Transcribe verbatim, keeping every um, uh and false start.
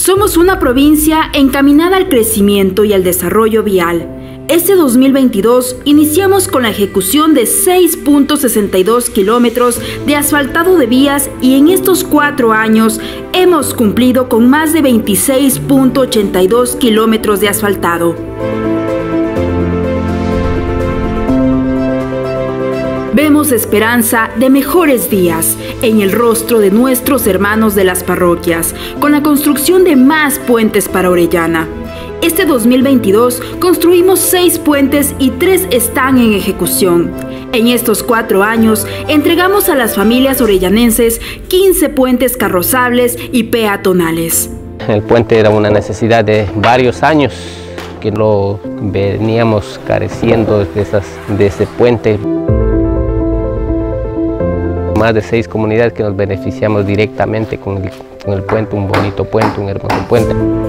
Somos una provincia encaminada al crecimiento y al desarrollo vial. Este dos mil veintidós iniciamos con la ejecución de seis punto sesenta y dos kilómetros de asfaltado de vías y en estos cuatro años hemos cumplido con más de veintiséis punto ochenta y dos kilómetros de asfaltado. Vemos esperanza de mejores días en el rostro de nuestros hermanos de las parroquias, con la construcción de más puentes para Orellana. Este dos mil veintidós construimos seis puentes y tres están en ejecución. En estos cuatro años entregamos a las familias orellanenses quince puentes carrozables y peatonales. El puente era una necesidad de varios años que lo veníamos careciendo de, esas, de ese puente. Más de seis comunidades que nos beneficiamos directamente con el, con el puente, un bonito puente, un hermoso puente.